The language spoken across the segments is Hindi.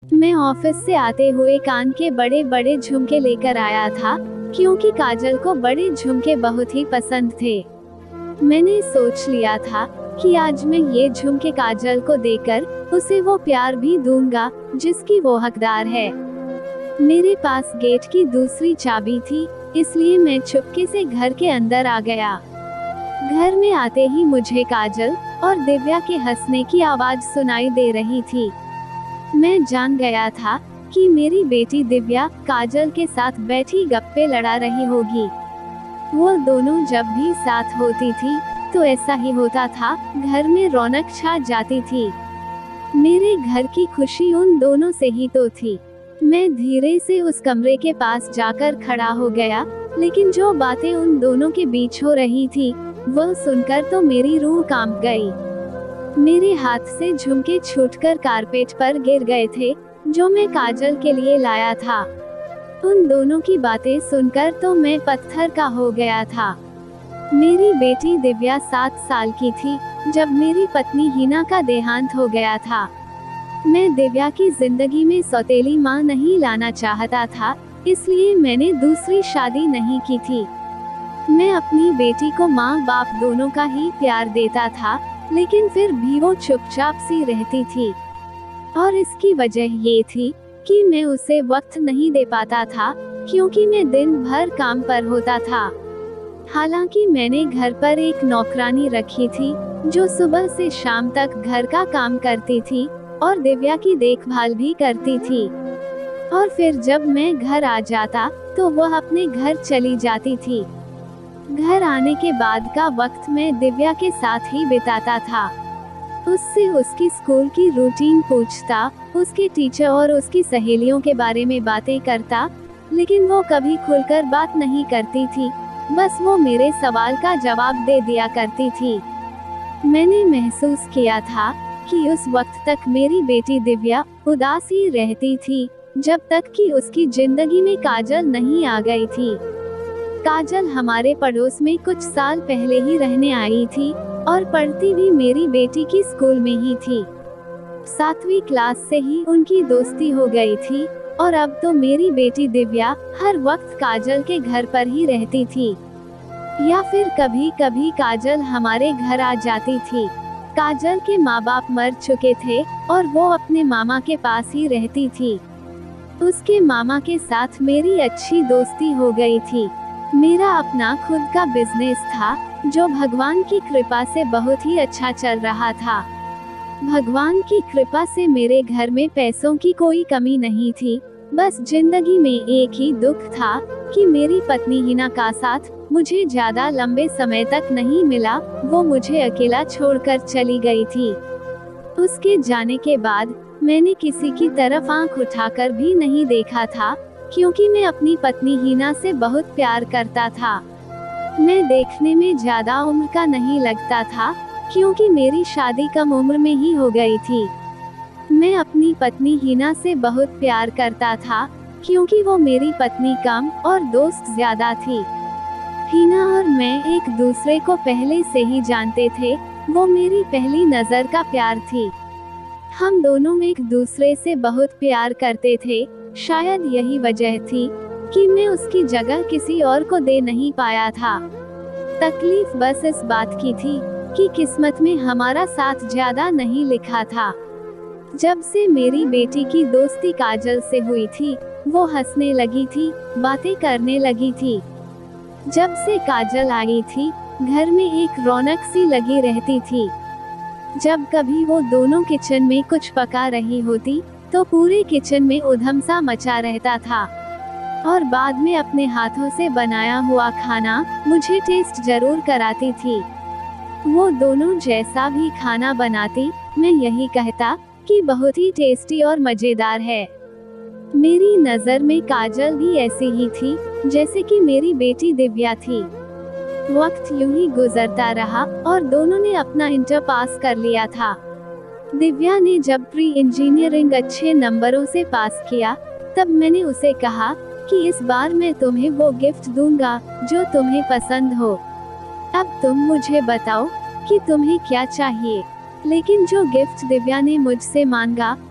मैं ऑफिस से आते हुए कान के बड़े बड़े झुमके लेकर आया था, क्योंकि काजल को बड़े झुमके बहुत ही पसंद थे। मैंने सोच लिया था कि आज मैं ये झुमके काजल को देकर उसे वो प्यार भी दूंगा जिसकी वो हकदार है। मेरे पास गेट की दूसरी चाबी थी, इसलिए मैं चुपके से घर के अंदर आ गया। घर में आते ही मुझे काजल और दिव्या के हंसने की आवाज सुनाई दे रही थी। मैं जान गया था कि मेरी बेटी दिव्या काजल के साथ बैठी गप्पे लड़ा रही होगी। वो दोनों जब भी साथ होती थी तो ऐसा ही होता था, घर में रौनक छा जाती थी। मेरे घर की खुशी उन दोनों से ही तो थी। मैं धीरे से उस कमरे के पास जाकर खड़ा हो गया, लेकिन जो बातें उन दोनों के बीच हो रही थी वह सुनकर तो मेरी रूह कांप गई। मेरे हाथ से झुमके छूटकर कारपेट पर गिर गए थे, जो मैं काजल के लिए लाया था। उन दोनों की बातें सुनकर तो मैं पत्थर का हो गया था। मेरी बेटी दिव्या 7 साल की थी जब मेरी पत्नी हिना का देहांत हो गया था। मैं दिव्या की जिंदगी में सौतेली माँ नहीं लाना चाहता था, इसलिए मैंने दूसरी शादी नहीं की थी। मैं अपनी बेटी को माँ बाप दोनों का ही प्यार देता था, लेकिन फिर भी वो चुपचाप सी रहती थी। और इसकी वजह ये थी कि मैं उसे वक्त नहीं दे पाता था, क्योंकि मैं दिन भर काम पर होता था। हालांकि मैंने घर पर एक नौकरानी रखी थी जो सुबह से शाम तक घर का काम करती थी और दिव्या की देखभाल भी करती थी। और फिर जब मैं घर आ जाता तो वह अपने घर चली जाती थी। घर आने के बाद का वक्त मैं दिव्या के साथ ही बिताता था। उससे उसकी स्कूल की रूटीन पूछता, उसके टीचर और उसकी सहेलियों के बारे में बातें करता, लेकिन वो कभी खुलकर बात नहीं करती थी, बस वो मेरे सवाल का जवाब दे दिया करती थी। मैंने महसूस किया था कि उस वक्त तक मेरी बेटी दिव्या उदास ही रहती थी, जब तक कि उसकी जिंदगी में काजल नहीं आ गई थी। काजल हमारे पड़ोस में कुछ साल पहले ही रहने आई थी और पढ़ती भी मेरी बेटी की स्कूल में ही थी। 7वीं क्लास से ही उनकी दोस्ती हो गई थी और अब तो मेरी बेटी दिव्या हर वक्त काजल के घर पर ही रहती थी, या फिर कभी कभी काजल हमारे घर आ जाती थी। काजल के माँ बाप मर चुके थे और वो अपने मामा के पास ही रहती थी। उसके मामा के साथ मेरी अच्छी दोस्ती हो गई थी। मेरा अपना खुद का बिजनेस था, जो भगवान की कृपा से बहुत ही अच्छा चल रहा था। भगवान की कृपा से मेरे घर में पैसों की कोई कमी नहीं थी, बस जिंदगी में एक ही दुख था कि मेरी पत्नी हिना का साथ मुझे ज्यादा लंबे समय तक नहीं मिला। वो मुझे अकेला छोड़कर चली गई थी। उसके जाने के बाद मैंने किसी की तरफ आंख उठाकर भी नहीं देखा था, क्योंकि मैं अपनी पत्नी हिना से बहुत प्यार करता था। मैं देखने में ज्यादा उम्र का नहीं लगता था, क्योंकि मेरी शादी कम उम्र में ही हो गई थी। मैं अपनी पत्नी हिना से बहुत प्यार करता था, क्योंकि वो मेरी पत्नी कम और दोस्त ज्यादा थी। हिना और मैं एक दूसरे को पहले से ही जानते थे, वो मेरी पहली नजर का प्यार थी। हम दोनों एक दूसरे से बहुत प्यार करते थे। शायद यही वजह थी कि मैं उसकी जगह किसी और को दे नहीं पाया था। तकलीफ बस इस बात की थी कि किस्मत में हमारा साथ ज्यादा नहीं लिखा था। जब से मेरी बेटी की दोस्ती काजल से हुई थी, वो हंसने लगी थी, बातें करने लगी थी। जब से काजल आई थी, घर में एक रौनक सी लगी रहती थी। जब कभी वो दोनों किचन में कुछ पका रही होती तो पूरे किचन में उधम सा मचा रहता था, और बाद में अपने हाथों से बनाया हुआ खाना मुझे टेस्ट जरूर कराती थी। वो दोनों जैसा भी खाना बनाती, मैं यही कहता कि बहुत ही टेस्टी और मजेदार है। मेरी नजर में काजल भी ऐसी ही थी जैसे कि मेरी बेटी दिव्या थी। वक्त यूं ही गुजरता रहा और दोनों ने अपना इंटर पास कर लिया था। दिव्या ने जब प्री इंजीनियरिंग अच्छे नंबरों से पास किया, तब मैंने उसे कहा कि इस बार मैं तुम्हें वो गिफ्ट दूंगा जो तुम्हें पसंद हो। अब तुम मुझे बताओ कि तुम्हें क्या चाहिए। लेकिन जो गिफ्ट दिव्या ने मुझसे मांगा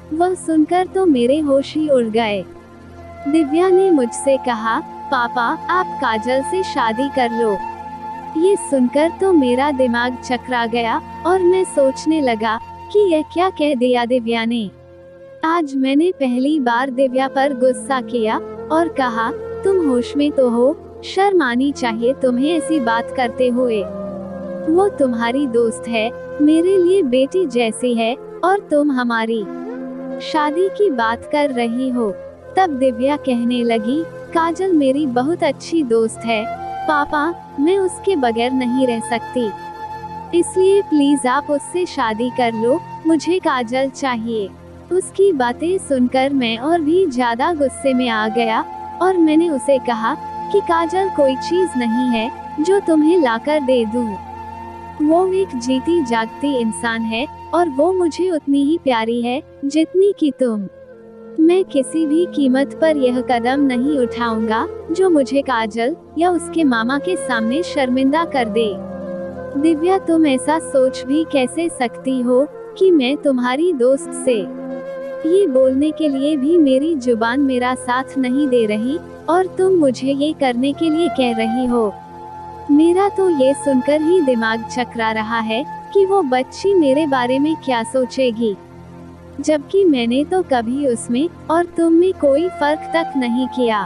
वह सुनकर तो मेरे होश ही उड़ गए। दिव्या ने मुझसे कहा, पापा आप काजल से शादी कर लो। ये सुनकर तो मेरा दिमाग चकरा गया और मैं सोचने लगा कि यह क्या कह दिया दिव्या ने। आज मैंने पहली बार दिव्या पर गुस्सा किया और कहा, तुम होश में तो हो, शर्म आनी चाहिए तुम्हें ऐसी बात करते हुए। वो तुम्हारी दोस्त है, मेरे लिए बेटी जैसी है और तुम हमारी शादी की बात कर रही हो। तब दिव्या कहने लगी, काजल मेरी बहुत अच्छी दोस्त है पापा, मैं उसके बगैर नहीं रह सकती, इसलिए प्लीज आप उससे शादी कर लो, मुझे काजल चाहिए। उसकी बातें सुनकर मैं और भी ज्यादा गुस्से में आ गया और मैंने उसे कहा कि काजल कोई चीज नहीं है जो तुम्हें लाकर दे दूं। वो एक जीती जागती इंसान है और वो मुझे उतनी ही प्यारी है जितनी कि तुम। मैं किसी भी कीमत पर यह कदम नहीं उठाऊंगा जो मुझे काजल या उसके मामा के सामने शर्मिंदा कर दे। दिव्या तुम ऐसा सोच भी कैसे सकती हो कि मैं तुम्हारी दोस्त से ये बोलने के लिए भी मेरी जुबान मेरा साथ नहीं दे रही और तुम मुझे ये करने के लिए कह रही हो। मेरा तो ये सुनकर ही दिमाग चकरा रहा है कि वो बच्ची मेरे बारे में क्या सोचेगी, जबकि मैंने तो कभी उसमें और तुम में कोई फर्क तक नहीं किया।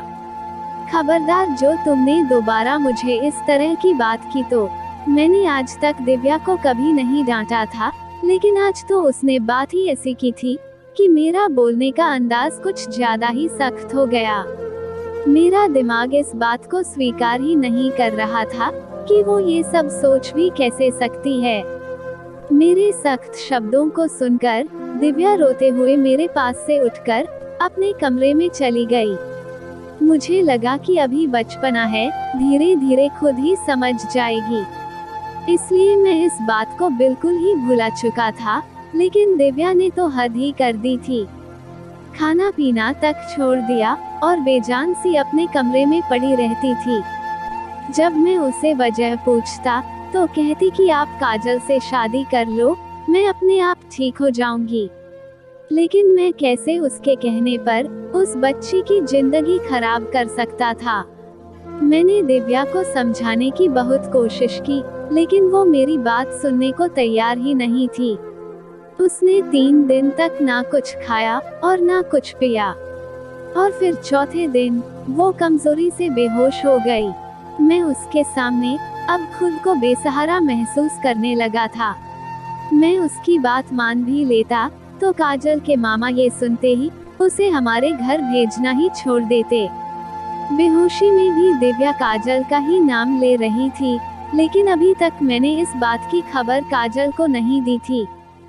खबरदार जो तुमने दोबारा मुझे इस तरह की बात की तो। मैंने आज तक दिव्या को कभी नहीं डांटा था, लेकिन आज तो उसने बात ही ऐसी की थी कि मेरा बोलने का अंदाज कुछ ज्यादा ही सख्त हो गया। मेरा दिमाग इस बात को स्वीकार ही नहीं कर रहा था कि वो ये सब सोच भी कैसे सकती है। मेरे सख्त शब्दों को सुनकर दिव्या रोते हुए मेरे पास से उठकर अपने कमरे में चली गई। मुझे लगा कि अभी बचपना है, धीरे धीरे खुद ही समझ जाएगी, इसलिए मैं इस बात को बिल्कुल ही भुला चुका था। लेकिन दिव्या ने तो हद ही कर दी थी, खाना पीना तक छोड़ दिया और बेजान सी अपने कमरे में पड़ी रहती थी। जब मैं उसे वजह पूछता तो कहती कि आप काजल से शादी कर लो, मैं अपने आप ठीक हो जाऊंगी। लेकिन मैं कैसे उसके कहने पर उस बच्ची की जिंदगी खराब कर सकता था। मैंने दिव्या को समझाने की बहुत कोशिश की, लेकिन वो मेरी बात सुनने को तैयार ही नहीं थी। उसने 3 दिन तक ना कुछ खाया और ना कुछ पिया और फिर चौथे दिन वो कमजोरी से बेहोश हो गई। मैं उसके सामने अब खुद को बेसहारा महसूस करने लगा था। मैं उसकी बात मान भी लेता तो काजल के मामा ये सुनते ही उसे हमारे घर भेजना ही छोड़ देते। बेहोशी में भी दिव्या काजल का ही नाम ले रही थी, लेकिन अभी तक मैंने इस बात की खबर काजल को नहीं दी थी।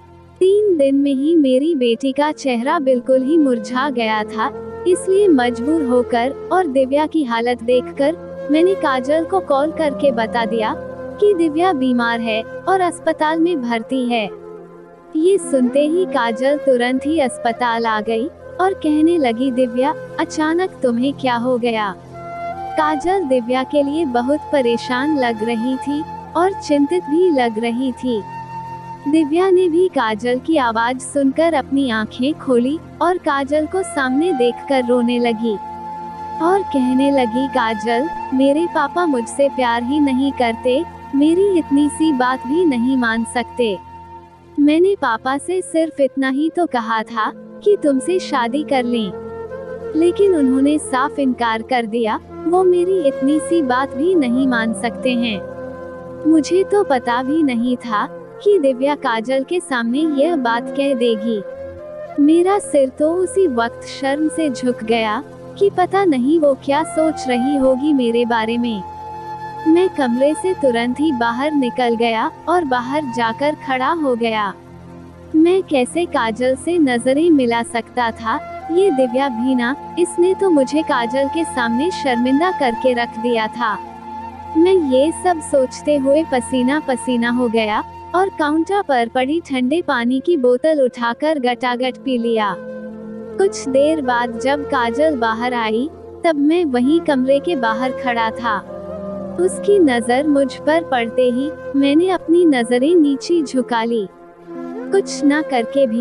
3 दिन में ही मेरी बेटी का चेहरा बिल्कुल ही मुरझा गया था, इसलिए मजबूर होकर और दिव्या की हालत देखकर मैंने काजल को कॉल करके बता दिया कि दिव्या बीमार है और अस्पताल में भर्ती है। ये सुनते ही काजल तुरंत ही अस्पताल आ गई और कहने लगी, दिव्या अचानक तुम्हें क्या हो गया। काजल दिव्या के लिए बहुत परेशान लग रही थी और चिंतित भी लग रही थी। दिव्या ने भी काजल की आवाज सुनकर अपनी आंखें खोली और काजल को सामने देखकर रोने लगी और कहने लगी, काजल मेरे पापा मुझसे प्यार ही नहीं करते, मेरी इतनी सी बात भी नहीं मान सकते। मैंने पापा से सिर्फ इतना ही तो कहा था कि तुमसे शादी कर लें, लेकिन उन्होंने साफ इनकार कर दिया, वो मेरी इतनी सी बात भी नहीं मान सकते हैं। मुझे तो पता भी नहीं था कि दिव्या काजल के सामने यह बात कह देगी। मेरा सिर तो उसी वक्त शर्म से झुक गया कि पता नहीं वो क्या सोच रही होगी मेरे बारे में। मैं कमरे से तुरंत ही बाहर निकल गया और बाहर जाकर खड़ा हो गया। मैं कैसे काजल से नजरें मिला सकता था, ये दिव्या भी ना, इसने तो मुझे काजल के सामने शर्मिंदा करके रख दिया था। मैं ये सब सोचते हुए पसीना पसीना हो गया और काउंटर पर पड़ी ठंडे पानी की बोतल उठाकर गटागट पी लिया। कुछ देर बाद जब काजल बाहर आई तब मैं वहीं कमरे के बाहर खड़ा था। उसकी नजर मुझ पर पड़ते ही मैंने अपनी नजरें नीचे झुका ली। कुछ ना करके भी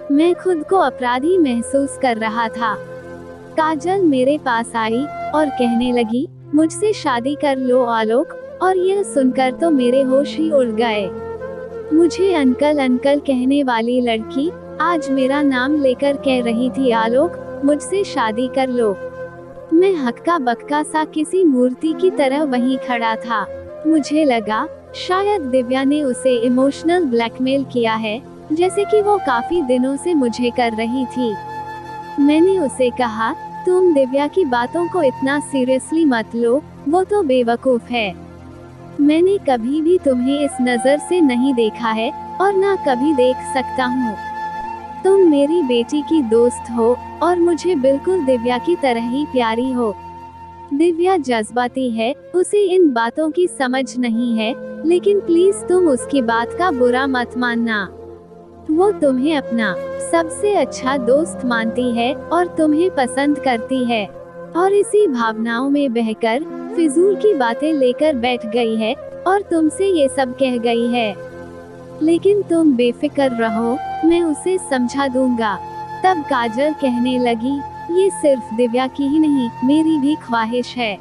मैं खुद को अपराधी महसूस कर रहा था। काजल मेरे पास आई और कहने लगी, मुझसे शादी कर लो आलोक, और यह सुनकर तो मेरे होश ही उड़ गए। मुझे अंकल अंकल कहने वाली लड़की आज मेरा नाम लेकर कह रही थी, आलोक मुझसे शादी कर लो। मैं हक्का बक्का सा किसी मूर्ति की तरह वहीं खड़ा था। मुझे लगा शायद दिव्या ने उसे इमोशनल ब्लैकमेल किया है, जैसे कि वो काफी दिनों से मुझे कर रही थी। मैंने उसे कहा, तुम दिव्या की बातों को इतना सीरियसली मत लो, वो तो बेवकूफ है। मैंने कभी भी तुम्हें इस नजर से नहीं देखा है और ना कभी देख सकता हूँ। तुम मेरी बेटी की दोस्त हो और मुझे बिल्कुल दिव्या की तरह ही प्यारी हो। दिव्या जज्बाती है, उसे इन बातों की समझ नहीं है, लेकिन प्लीज तुम उसकी बात का बुरा मत मानना। वो तुम्हें अपना सबसे अच्छा दोस्त मानती है और तुम्हें पसंद करती है, और इसी भावनाओं में बहकर फिजूल की बातें लेकर बैठ गई है और तुमसे ये सब कह गई है। लेकिन तुम बेफिक्र रहो, मैं उसे समझा दूंगा। तब काजल कहने लगी, ये सिर्फ दिव्या की ही नहीं, मेरी भी ख्वाहिश है।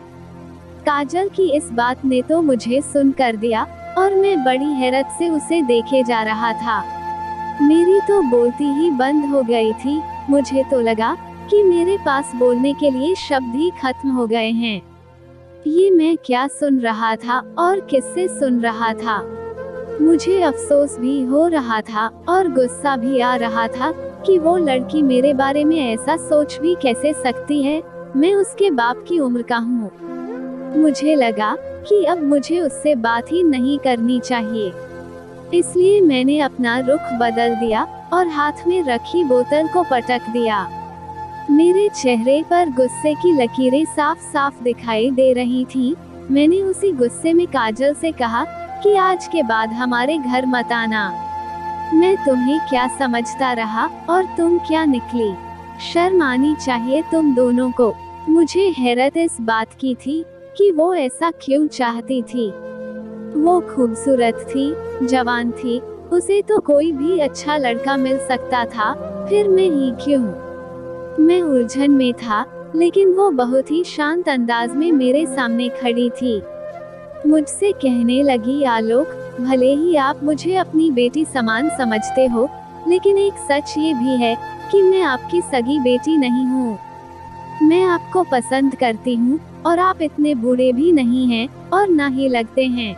काजल की इस बात ने तो मुझे सुन कर दिया और मैं बड़ी हैरत से उसे देखे जा रहा था। मेरी तो बोलती ही बंद हो गई थी। मुझे तो लगा कि मेरे पास बोलने के लिए शब्द ही खत्म हो गए हैं। ये मैं क्या सुन रहा था और किससे सुन रहा था? मुझे अफसोस भी हो रहा था और गुस्सा भी आ रहा था कि वो लड़की मेरे बारे में ऐसा सोच भी कैसे सकती है। मैं उसके बाप की उम्र का हूँ। मुझे लगा कि अब मुझे उससे बात ही नहीं करनी चाहिए, इसलिए मैंने अपना रुख बदल दिया और हाथ में रखी बोतल को पटक दिया। मेरे चेहरे पर गुस्से की लकीरें साफ साफ दिखाई दे रही थीं। मैंने उसी गुस्से में काजल से कहा कि आज के बाद हमारे घर मत आना। मैं तुम्हें क्या समझता रहा और तुम क्या निकली। शर्म आनी चाहिए तुम दोनों को। मुझे हैरत इस बात की थी कि वो ऐसा क्यों चाहती थी। वो खूबसूरत थी, जवान थी, उसे तो कोई भी अच्छा लड़का मिल सकता था, फिर मैं ही क्यों? मैं उलझन में था, लेकिन वो बहुत ही शांत अंदाज में मेरे सामने खड़ी थी। मुझसे कहने लगी, आलोक भले ही आप मुझे अपनी बेटी समान समझते हो, लेकिन एक सच ये भी है कि मैं आपकी सगी बेटी नहीं हूँ। मैं आपको पसंद करती हूँ और आप इतने बूढ़े भी नहीं हैं और ना ही लगते हैं।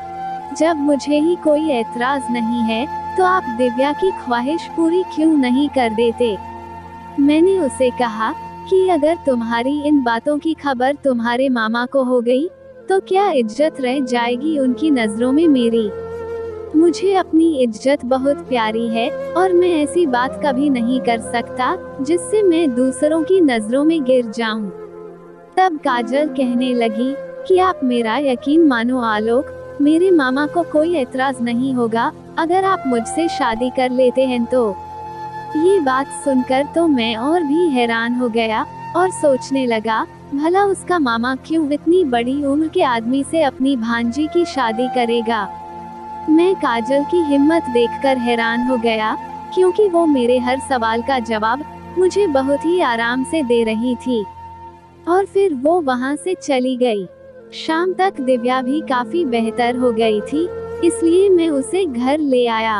जब मुझे ही कोई एतराज नहीं है, तो आप दिव्या की ख्वाहिश पूरी क्यों नहीं कर देते? मैंने उसे कहा कि अगर तुम्हारी इन बातों की खबर तुम्हारे मामा को हो गई, तो क्या इज्जत रह जाएगी उनकी नजरों में मेरी? मुझे अपनी इज्जत बहुत प्यारी है और मैं ऐसी बात कभी नहीं कर सकता जिससे मैं दूसरों की नजरों में गिर जाऊं। तब काजल कहने लगी कि आप मेरा यकीन मानो आलोक, मेरे मामा को कोई एतराज नहीं होगा अगर आप मुझसे शादी कर लेते हैं तो। ये बात सुनकर तो मैं और भी हैरान हो गया और सोचने लगा, भला उसका मामा क्यों इतनी बड़ी उम्र के आदमी से अपनी भांजी की शादी करेगा। मैं काजल की हिम्मत देखकर हैरान हो गया, क्योंकि वो मेरे हर सवाल का जवाब मुझे बहुत ही आराम से दे रही थी। और फिर वो वहाँ से चली गई। शाम तक दिव्या भी काफी बेहतर हो गई थी, इसलिए मैं उसे घर ले आया।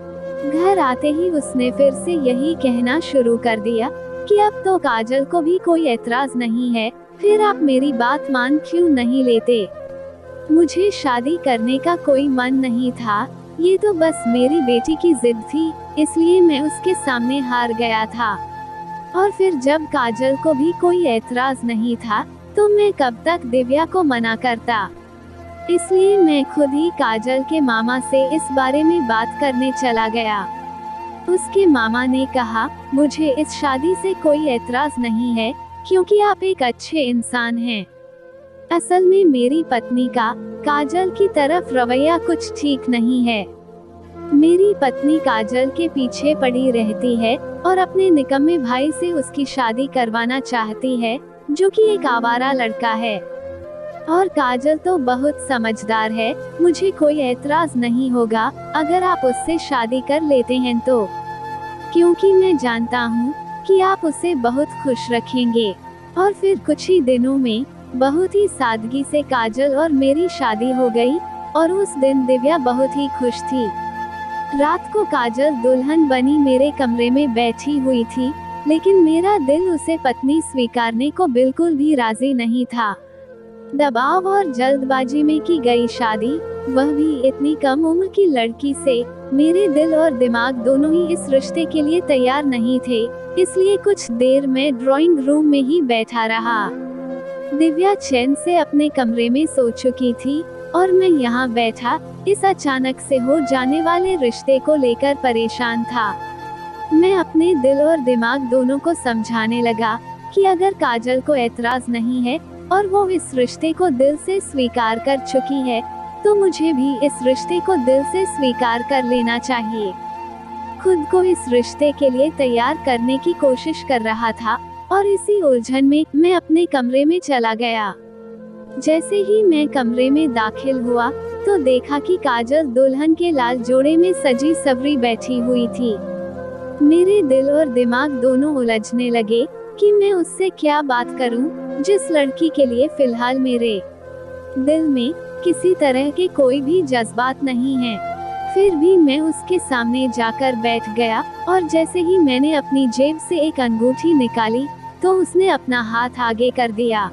घर आते ही उसने फिर से यही कहना शुरू कर दिया कि अब तो काजल को भी कोई एतराज नहीं है, फिर आप मेरी बात मान क्यों नहीं लेते? मुझे शादी करने का कोई मन नहीं था, ये तो बस मेरी बेटी की जिद थी, इसलिए मैं उसके सामने हार गया था। और फिर जब काजल को भी कोई एतराज नहीं था, तो मैं कब तक दिव्या को मना करता? इसलिए मैं खुद ही काजल के मामा से इस बारे में बात करने चला गया। उसके मामा ने कहा, मुझे इस शादी से कोई एतराज नहीं है, क्योंकि आप एक अच्छे इंसान हैं। असल में मेरी पत्नी का काजल की तरफ रवैया कुछ ठीक नहीं है। मेरी पत्नी काजल के पीछे पड़ी रहती है और अपने निकम्मे भाई से उसकी शादी करवाना चाहती है, जो कि एक आवारा लड़का है। और काजल तो बहुत समझदार है, मुझे कोई एतराज नहीं होगा अगर आप उससे शादी कर लेते हैं तो। क्योंकि मैं जानता हूँ कि आप उसे बहुत खुश रखेंगे। और फिर कुछ ही दिनों में बहुत ही सादगी से काजल और मेरी शादी हो गई और उस दिन दिव्या बहुत ही खुश थी। रात को काजल दुल्हन बनी मेरे कमरे में बैठी हुई थी, लेकिन मेरा दिल उसे पत्नी स्वीकारने को बिल्कुल भी राजी नहीं था। दबाव और जल्दबाजी में की गई शादी, वह भी इतनी कम उम्र की लड़की से, मेरे दिल और दिमाग दोनों ही इस रिश्ते के लिए तैयार नहीं थे। इसलिए कुछ देर में ड्राइंग रूम में ही बैठा रहा। दिव्या चैन से अपने कमरे में सो चुकी थी और मैं यहाँ बैठा इस अचानक से हो जाने वाले रिश्ते को लेकर परेशान था। मैं अपने दिल और दिमाग दोनों को समझाने लगा कि अगर काजल को एतराज नहीं है और वो इस रिश्ते को दिल से स्वीकार कर चुकी है, तो मुझे भी इस रिश्ते को दिल से स्वीकार कर लेना चाहिए। खुद को इस रिश्ते के लिए तैयार करने की कोशिश कर रहा था और इसी उलझन में मैं अपने कमरे में चला गया। जैसे ही मैं कमरे में दाखिल हुआ तो देखा कि काजल दुल्हन के लाल जोड़े में सजी सवरी बैठी हुई थी। मेरे दिल और दिमाग दोनों उलझने लगे कि मैं उससे क्या बात करूं, जिस लड़की के लिए फिलहाल मेरे दिल में किसी तरह के कोई भी जज्बात नहीं हैं। फिर भी मैं उसके सामने जाकर बैठ गया और जैसे ही मैंने अपनी जेब से एक अंगूठी निकाली तो उसने अपना हाथ आगे कर दिया।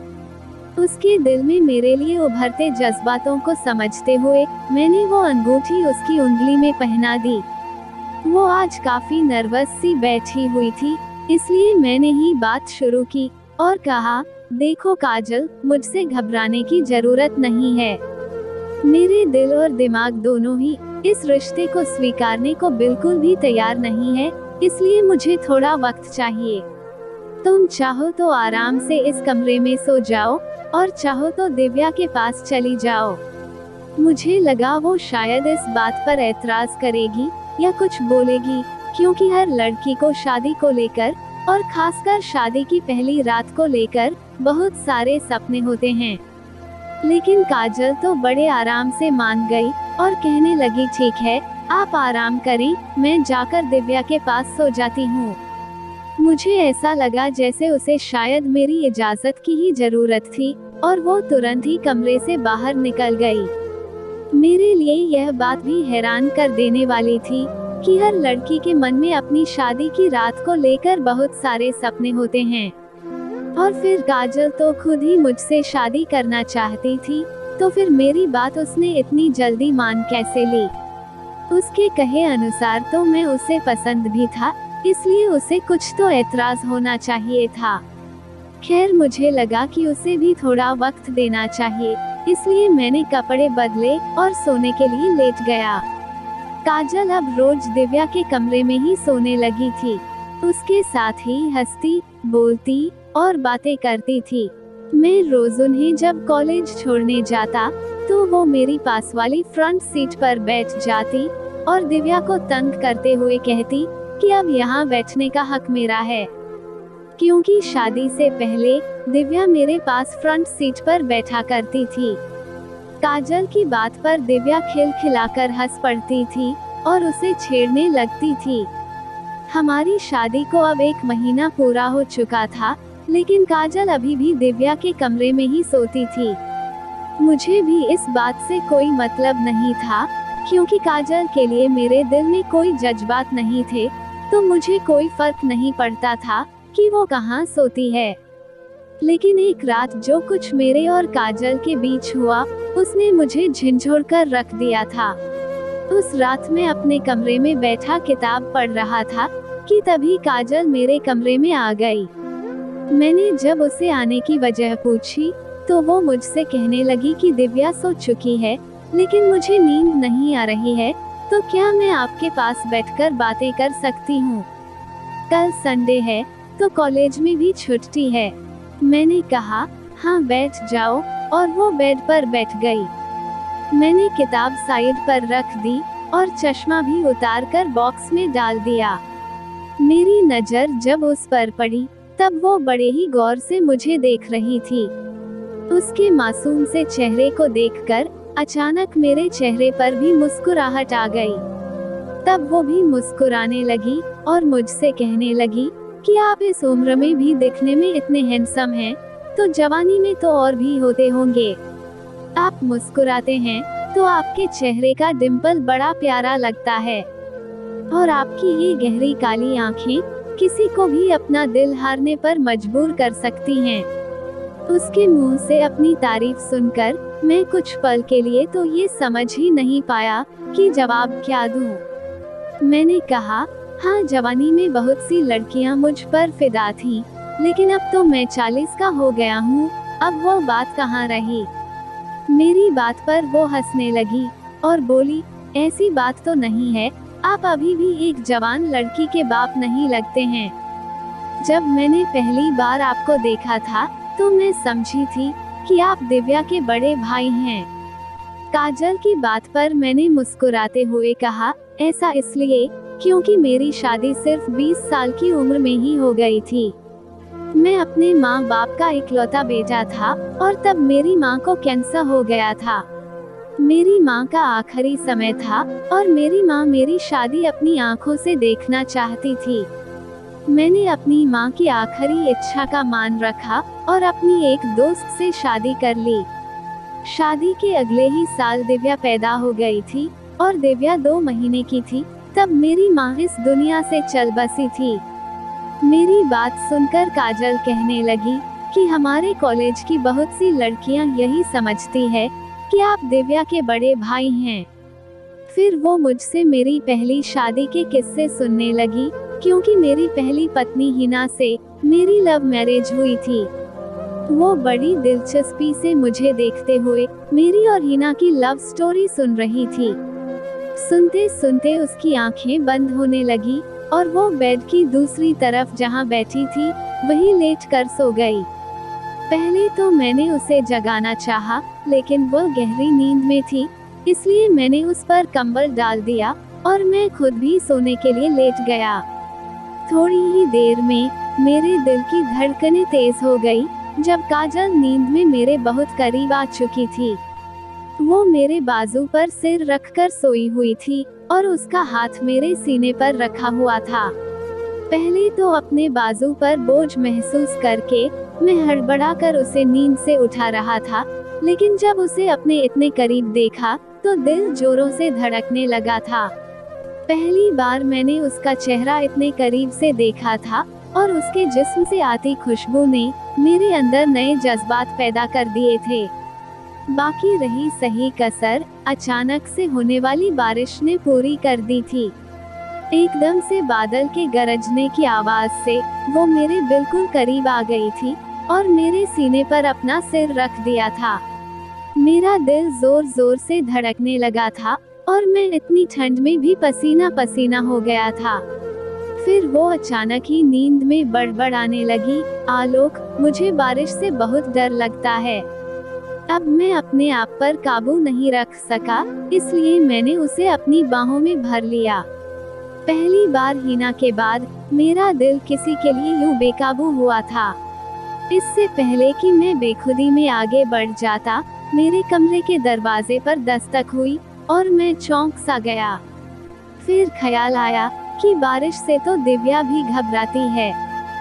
उसके दिल में मेरे लिए उभरते जज्बातों को समझते हुए मैंने वो अंगूठी उसकी उंगली में पहना दी। वो आज काफी नर्वस सी बैठी हुई थी, इसलिए मैंने ही बात शुरू की और कहा, देखो काजल, मुझसे घबराने की जरूरत नहीं है। मेरे दिल और दिमाग दोनों ही इस रिश्ते को स्वीकारने को बिल्कुल भी तैयार नहीं है, इसलिए मुझे थोड़ा वक्त चाहिए। तुम चाहो तो आराम से इस कमरे में सो जाओ और चाहो तो दिव्या के पास चली जाओ। मुझे लगा वो शायद इस बात पर एतराज करेगी या कुछ बोलेगी, क्योंकि हर लड़की को शादी को लेकर और खासकर शादी की पहली रात को लेकर बहुत सारे सपने होते हैं। लेकिन काजल तो बड़े आराम से मान गई और कहने लगी, ठीक है, आप आराम करें, मैं जाकर दिव्या के पास सो जाती हूँ। मुझे ऐसा लगा जैसे उसे शायद मेरी इजाजत की ही जरूरत थी और वो तुरंत ही कमरे से बाहर निकल गई। मेरे लिए यह बात भी हैरान कर देने वाली थी कि हर लड़की के मन में अपनी शादी की रात को लेकर बहुत सारे सपने होते हैं। और फिर काजल तो खुद ही मुझसे शादी करना चाहती थी, तो फिर मेरी बात उसने इतनी जल्दी मान कैसे ली। उसके कहे अनुसार तो मैं उसे पसंद भी था, इसलिए उसे कुछ तो एतराज होना चाहिए था। खैर, मुझे लगा कि उसे भी थोड़ा वक्त देना चाहिए, इसलिए मैंने कपड़े बदले और सोने के लिए लेट गया। काजल अब रोज दिव्या के कमरे में ही सोने लगी थी। उसके साथ ही हंसती, बोलती और बातें करती थी। मैं रोज उन्हें जब कॉलेज छोड़ने जाता तो वो मेरी पास वाली फ्रंट सीट पर बैठ जाती और दिव्या को तंग करते हुए कहती कि अब यहाँ बैठने का हक मेरा है, क्योंकि शादी से पहले दिव्या मेरे पास फ्रंट सीट पर बैठा करती थी। काजल की बात पर दिव्या खिलखिलाकर हंस पड़ती थी और उसे छेड़ने लगती थी। हमारी शादी को अब 1 महीना पूरा हो चुका था, लेकिन काजल अभी भी दिव्या के कमरे में ही सोती थी। मुझे भी इस बात से कोई मतलब नहीं था, क्योंकि काजल के लिए मेरे दिल में कोई जज्बात नहीं थे, तो मुझे कोई फर्क नहीं पड़ता था कि वो कहाँ सोती है। लेकिन एक रात जो कुछ मेरे और काजल के बीच हुआ, उसने मुझे झिंझोड़ कर रख दिया था। उस रात मैं अपने कमरे में बैठा किताब पढ़ रहा था कि तभी काजल मेरे कमरे में आ गई। मैंने जब उसे आने की वजह पूछी तो वो मुझसे कहने लगी कि दिव्या सो चुकी है, लेकिन मुझे नींद नहीं आ रही है, तो क्या मैं आपके पास बैठकर बातें कर सकती हूँ? कल संडे है तो कॉलेज में भी छुट्टी है। मैंने कहा, हाँ बैठ जाओ, और वो बेड पर बैठ गई। मैंने किताब साइड पर रख दी और चश्मा भी उतारकर बॉक्स में डाल दिया। मेरी नज़र जब उस पर पड़ी तब वो बड़े ही गौर से मुझे देख रही थी। उसके मासूम से चेहरे को देखकर अचानक मेरे चेहरे पर भी मुस्कुराहट आ गई। तब वो भी मुस्कुराने लगी और मुझसे कहने लगी कि आप इस उम्र में भी दिखने में इतने हैंडसम हैं, तो जवानी में तो और भी होते होंगे। आप मुस्कुराते हैं तो आपके चेहरे का डिंपल बड़ा प्यारा लगता है, और आपकी ये गहरी काली आंखें किसी को भी अपना दिल हारने पर मजबूर कर सकती हैं। उसके मुंह से अपनी तारीफ सुनकर मैं कुछ पल के लिए तो ये समझ ही नहीं पाया कि जवाब क्या दूं। मैंने कहा, हाँ, जवानी में बहुत सी लड़कियां मुझ पर फिदा थीं, लेकिन अब तो मैं 40 का हो गया हूँ, अब वो बात कहाँ रही। मेरी बात पर वो हंसने लगी और बोली, ऐसी बात तो नहीं है, आप अभी भी एक जवान लड़की के बाप नहीं लगते हैं। जब मैंने पहली बार आपको देखा था तो मैं समझी थी कि आप दिव्या के बड़े भाई हैं। काजल की बात पर मैंने मुस्कुराते हुए कहा, ऐसा इसलिए क्योंकि मेरी शादी सिर्फ 20 साल की उम्र में ही हो गई थी। मैं अपने माँ बाप का इकलौता बेटा था और तब मेरी माँ को कैंसर हो गया था। मेरी माँ का आखिरी समय था और मेरी माँ मेरी शादी अपनी आंखों से देखना चाहती थी। मैंने अपनी माँ की आखिरी इच्छा का मान रखा और अपनी एक दोस्त से शादी कर ली। शादी के अगले ही साल दिव्या पैदा हो गई थी और दिव्या 2 महीने की थी तब मेरी माँ इस दुनिया से चल बसी थी। मेरी बात सुनकर काजल कहने लगी कि हमारे कॉलेज की बहुत सी लड़कियां यही समझती है कि आप दिव्या के बड़े भाई हैं। फिर वो मुझसे मेरी पहली शादी के किस्से सुनने लगी, क्योंकि मेरी पहली पत्नी हिना से मेरी लव मैरिज हुई थी। वो बड़ी दिलचस्पी से मुझे देखते हुए मेरी और हिना की लव स्टोरी सुन रही थी। सुनते सुनते उसकी आंखें बंद होने लगी और वो बेड की दूसरी तरफ जहां बैठी थी वहीं लेट कर सो गई। पहले तो मैंने उसे जगाना चाहा, लेकिन वो गहरी नींद में थी, इसलिए मैंने उस पर कंबल डाल दिया और मैं खुद भी सोने के लिए लेट गया। थोड़ी ही देर में मेरे दिल की धड़कनें तेज हो गई जब काजल नींद में मेरे बहुत करीब आ चुकी थी। वो मेरे बाजू पर सिर रखकर सोई हुई थी और उसका हाथ मेरे सीने पर रखा हुआ था। पहले तो अपने बाजू पर बोझ महसूस करके मैं हड़बड़ाकर उसे नींद से उठा रहा था, लेकिन जब उसे अपने इतने करीब देखा तो दिल जोरों से धड़कने लगा था। पहली बार मैंने उसका चेहरा इतने करीब से देखा था और उसके जिस्म से आती खुशबू ने मेरे अंदर नए जज्बात पैदा कर दिए थे। बाकी रही सही कसर अचानक से होने वाली बारिश ने पूरी कर दी थी। एकदम से बादल के गरजने की आवाज से वो मेरे बिल्कुल करीब आ गई थी और मेरे सीने पर अपना सिर रख दिया था। मेरा दिल जोर जोर से धड़कने लगा था और मैं इतनी ठंड में भी पसीना पसीना हो गया था। फिर वो अचानक ही नींद में बड़बड़ाने लगी, आलोक, मुझे बारिश से बहुत डर लगता है। अब मैं अपने आप पर काबू नहीं रख सका, इसलिए मैंने उसे अपनी बाहों में भर लिया। पहली बार हिना के बाद मेरा दिल किसी के लिए यूं बेकाबू हुआ था। इससे पहले कि मैं बेखुदी में आगे बढ़ जाता, मेरे कमरे के दरवाजे पर दस्तक हुई और मैं चौंक सा गया। फिर ख्याल आया कि बारिश से तो दिव्या भी घबराती है।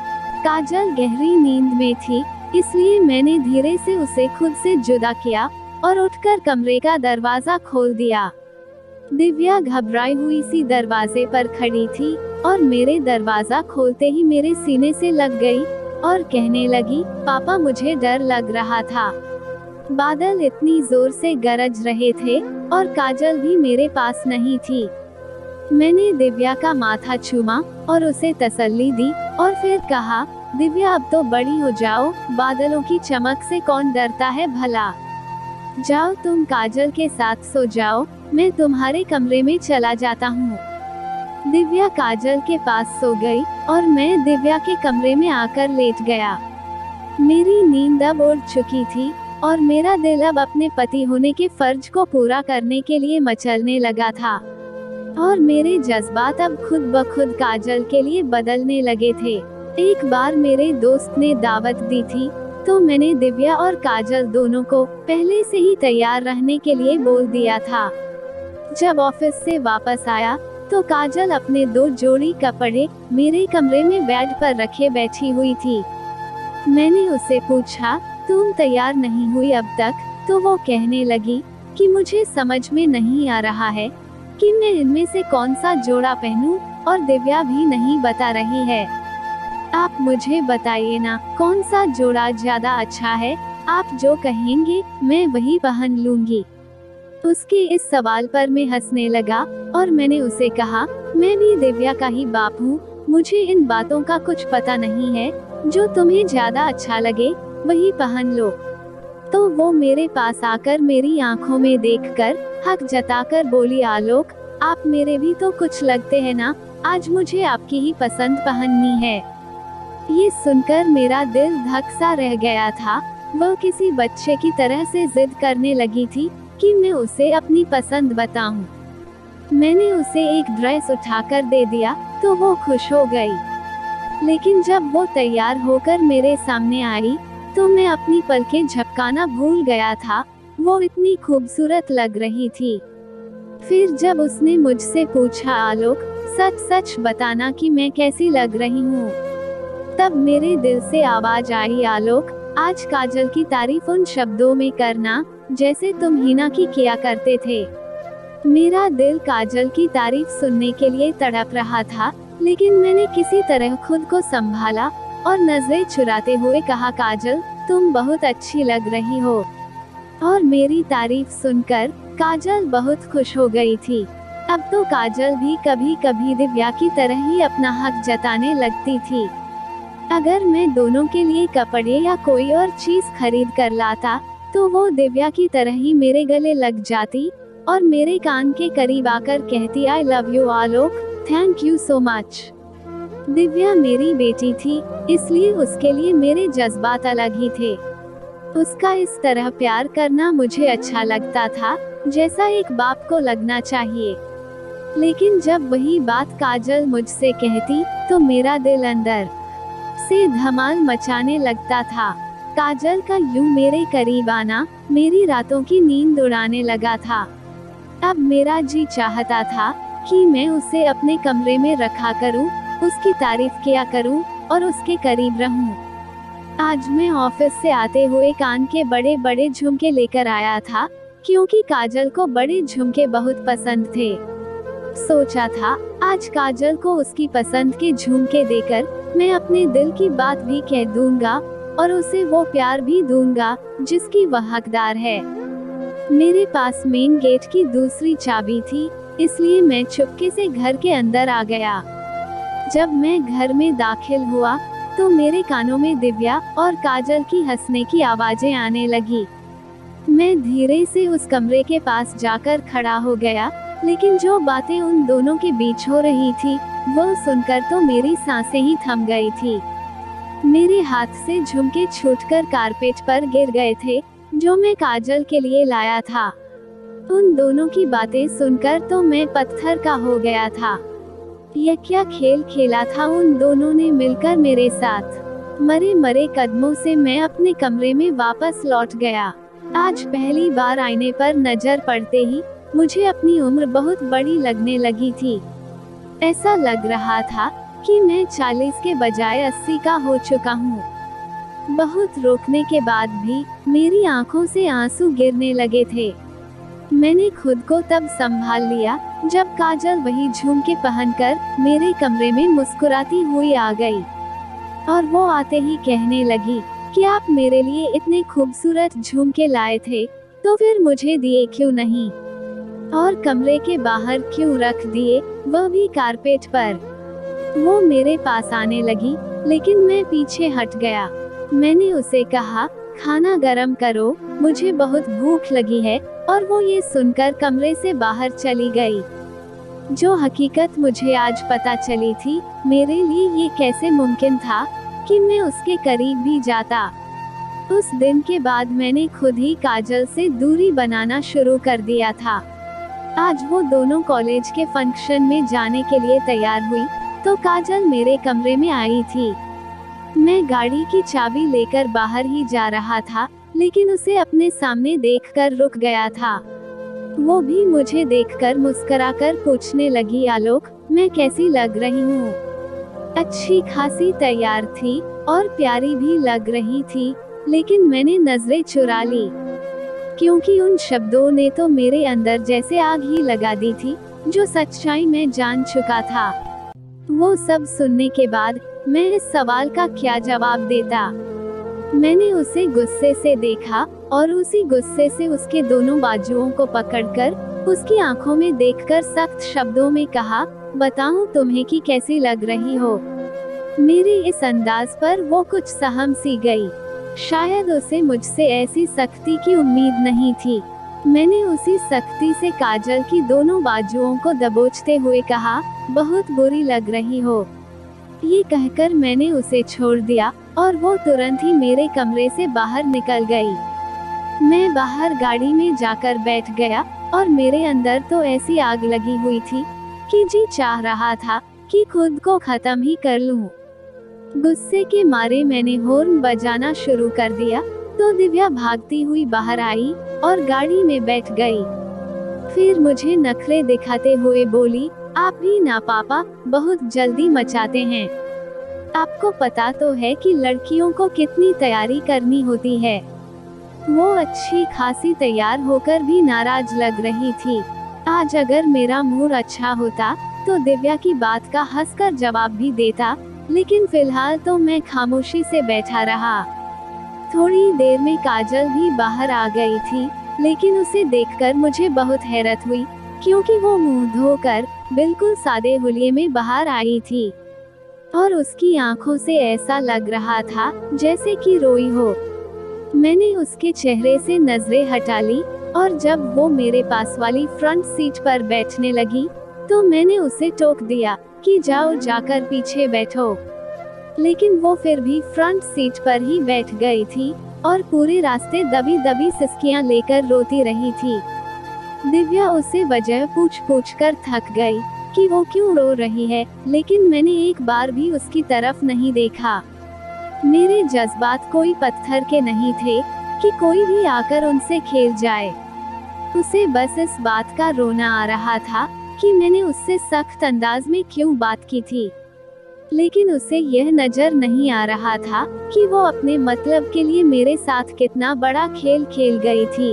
काजल गहरी नींद में थी, इसलिए मैंने धीरे से उसे खुद से जुदा किया और उठकर कमरे का दरवाजा खोल दिया। दिव्या घबराई हुई सी दरवाजे पर खड़ी थी और मेरे दरवाजा खोलते ही मेरे सीने से लग गई और कहने लगी, पापा, मुझे डर लग रहा था। बादल इतनी जोर से गरज रहे थे और काजल भी मेरे पास नहीं थी। मैंने दिव्या का माथा चूमा और उसे तसल्ली दी और फिर कहा, दिव्या, अब तो बड़ी हो जाओ, बादलों की चमक से कौन डरता है भला। जाओ, तुम काजल के साथ सो जाओ, मैं तुम्हारे कमरे में चला जाता हूँ। दिव्या काजल के पास सो गई और मैं दिव्या के कमरे में आकर लेट गया। मेरी नींद अब उड़ चुकी थी और मेरा दिल अब अपने पति होने के फर्ज को पूरा करने के लिए मचलने लगा था और मेरे जज्बात अब खुद ब खुद काजल के लिए बदलने लगे थे। एक बार मेरे दोस्त ने दावत दी थी तो मैंने दिव्या और काजल दोनों को पहले से ही तैयार रहने के लिए बोल दिया था। जब ऑफिस से वापस आया तो काजल अपने 2 जोड़ी कपड़े मेरे कमरे में बेड पर रखे बैठी हुई थी। मैंने उससे पूछा, तुम तैयार नहीं हुई अब तक? तो वो कहने लगी कि मुझे समझ में नहीं आ रहा है कि मैं इनमें से कौन सा जोड़ा पहनूं, और दिव्या भी नहीं बता रही है। आप मुझे बताइए ना, कौन सा जोड़ा ज्यादा अच्छा है? आप जो कहेंगे मैं वही पहन लूंगी। उसके इस सवाल पर मैं हंसने लगा और मैंने उसे कहा, मैं भी दिव्या का ही बाप हूँ, मुझे इन बातों का कुछ पता नहीं है, जो तुम्हें ज्यादा अच्छा लगे वही पहन लो। तो वो मेरे पास आकर मेरी आंखों में देखकर हक जताकर बोली, आलोक, आप मेरे भी तो कुछ लगते हैं ना, आज मुझे आपकी ही पसंद पहननी है। ये सुनकर मेरा दिल धक सा रह गया था। वह किसी बच्चे की तरह से जिद करने लगी थी कि मैं उसे अपनी पसंद बताऊं। मैंने उसे एक ड्रेस उठाकर दे दिया तो वो खुश हो गई। लेकिन जब वो तैयार होकर मेरे सामने आई तो मैं अपनी पलकें झपकाना भूल गया था, वो इतनी खूबसूरत लग रही थी। फिर जब उसने मुझसे पूछा, आलोक, सच सच बताना कि मैं कैसी लग रही हूँ? तब मेरे दिल से आवाज आई, आलोक, आज काजल की तारीफ उन शब्दों में करना जैसे तुम हिना की किया करते थे। मेरा दिल काजल की तारीफ सुनने के लिए तड़प रहा था, लेकिन मैंने किसी तरह खुद को संभाला और नजरें चुराते हुए कहा, काजल, तुम बहुत अच्छी लग रही हो। और मेरी तारीफ सुनकर काजल बहुत खुश हो गई थी। अब तो काजल भी कभी कभी दिव्या की तरह ही अपना हक जताने लगती थी। अगर मैं दोनों के लिए कपड़े या कोई और चीज खरीद कर लाता तो वो दिव्या की तरह ही मेरे गले लग जाती और मेरे कान के करीब आकर कहती, I love you Alok, thank you so much. Divya मेरी बेटी थी, इसलिए उसके लिए मेरे जज्बात अलग ही थे। उसका इस तरह प्यार करना मुझे अच्छा लगता था, जैसा एक बाप को लगना चाहिए। लेकिन जब वही बात काजल मुझसे कहती तो मेरा दिल अंदर से धमाल मचाने लगता था। काजल का यूं मेरे करीब आना मेरी रातों की नींद उड़ाने लगा था। अब मेरा जी चाहता था कि मैं उसे अपने कमरे में रखा करूं, उसकी तारीफ किया करूं और उसके करीब रहूं। आज मैं ऑफिस से आते हुए कान के बड़े बड़े झुमके लेकर आया था, क्योंकि काजल को बड़े झुमके बहुत पसंद थे। सोचा था आज काजल को उसकी पसंद के झुमके देकर मैं अपने दिल की बात भी कह दूंगा और उसे वो प्यार भी दूंगा जिसकी वह हकदार है। मेरे पास मेन गेट की दूसरी चाबी थी, इसलिए मैं चुपके से घर के अंदर आ गया। जब मैं घर में दाखिल हुआ तो मेरे कानों में दिव्या और काजल की हंसने की आवाजें आने लगी। मैं धीरे से उस कमरे के पास जाकर खड़ा हो गया, लेकिन जो बातें उन दोनों के बीच हो रही थी वो सुनकर तो मेरी सांसें ही थम गई थी। मेरे हाथ से झुमके छूटकर कारपेट पर गिर गए थे, जो मैं काजल के लिए लाया था। उन दोनों की बातें सुनकर तो मैं पत्थर का हो गया था। यह क्या खेल खेला था उन दोनों ने मिलकर मेरे साथ। मरे मरे कदमों से मैं अपने कमरे में वापस लौट गया। आज पहली बार आईने पर नजर पड़ते ही मुझे अपनी उम्र बहुत बड़ी लगने लगी थी। ऐसा लग रहा था कि मैं 40 के बजाय 80 का हो चुका हूँ। बहुत रोकने के बाद भी मेरी आंखों से आंसू गिरने लगे थे। मैंने खुद को तब संभाल लिया जब काजल वही झुमके पहनकर मेरे कमरे में मुस्कुराती हुई आ गई और वो आते ही कहने लगी कि आप मेरे लिए इतने खूबसूरत झुमके लाए थे, तो फिर मुझे दिए क्यों नहीं, और कमरे के बाहर क्यों रख दिए, वह भी कारपेट पर। वो मेरे पास आने लगी, लेकिन मैं पीछे हट गया। मैंने उसे कहा, खाना गरम करो, मुझे बहुत भूख लगी है, और वो ये सुनकर कमरे से बाहर चली गई। जो हकीकत मुझे आज पता चली थी, मेरे लिए ये कैसे मुमकिन था कि मैं उसके करीब भी जाता। उस दिन के बाद मैंने खुद ही काजल से दूरी बनाना शुरू कर दिया था। आज वो दोनों कॉलेज के फंक्शन में जाने के लिए तैयार हुई तो काजल मेरे कमरे में आई थी। मैं गाड़ी की चाबी लेकर बाहर ही जा रहा था, लेकिन उसे अपने सामने देखकर रुक गया था। वो भी मुझे देखकर मुस्कुराकर पूछने लगी, आलोक मैं कैसी लग रही हूँ? अच्छी खासी तैयार थी और प्यारी भी लग रही थी, लेकिन मैंने नजरें चुरा ली, क्योंकि उन शब्दों ने तो मेरे अंदर जैसे आग ही लगा दी थी, जो सच्चाई मैं जान चुका था। वो सब सुनने के बाद मैं इस सवाल का क्या जवाब देता? मैंने उसे गुस्से से देखा और उसी गुस्से से उसके दोनों बाजुओं को पकड़कर उसकी आंखों में देखकर सख्त शब्दों में कहा, बताऊं तुम्हें कि कैसी लग रही हो? मेरे इस अंदाज पर वो कुछ सहम सी गई। शायद उसे मुझसे ऐसी सख्ती की उम्मीद नहीं थी। मैंने उसी सख्ती से काजल की दोनों बाजुओं को दबोचते हुए कहा, बहुत बुरी लग रही हो। ये कहकर मैंने उसे छोड़ दिया और वो तुरंत ही मेरे कमरे से बाहर निकल गई। मैं बाहर गाड़ी में जाकर बैठ गया और मेरे अंदर तो ऐसी आग लगी हुई थी कि जी चाह रहा था कि खुद को खत्म ही कर लूं। गुस्से के मारे मैंने हॉर्न बजाना शुरू कर दिया तो दिव्या भागती हुई बाहर आई और गाड़ी में बैठ गई। फिर मुझे नखरे दिखाते हुए बोली, आप भी ना पापा, बहुत जल्दी मचाते हैं। आपको पता तो है कि लड़कियों को कितनी तैयारी करनी होती है। वो अच्छी खासी तैयार होकर भी नाराज लग रही थी। आज अगर मेरा मूड अच्छा होता तो दिव्या की बात का हंसकर जवाब भी देता, लेकिन फिलहाल तो मैं खामोशी से बैठा रहा। थोड़ी देर में काजल भी बाहर आ गई थी, लेकिन उसे देखकर मुझे बहुत हैरत हुई, क्योंकि वो मुंह धोकर बिल्कुल सादे हुलिये में बाहर आई थी और उसकी आंखों से ऐसा लग रहा था जैसे कि रोई हो। मैंने उसके चेहरे से नजरें हटा ली और जब वो मेरे पास वाली फ्रंट सीट पर बैठने लगी तो मैंने उसे टोक दिया कि जाओ जाकर पीछे बैठो। लेकिन वो फिर भी फ्रंट सीट पर ही बैठ गई थी और पूरे रास्ते दबी दबी सिसकियां लेकर रोती रही थी। दिव्या उससे वजह पूछ कर थक गई कि वो क्यों रो रही है, लेकिन मैंने एक बार भी उसकी तरफ नहीं देखा। मेरे जज्बात कोई पत्थर के नहीं थे कि कोई भी आकर उनसे खेल जाए। उसे बस इस बात का रोना आ रहा था कि मैंने उससे सख्त अंदाज में क्यों बात की थी, लेकिन उसे यह नजर नहीं आ रहा था कि वो अपने मतलब के लिए मेरे साथ कितना बड़ा खेल खेल गई थी।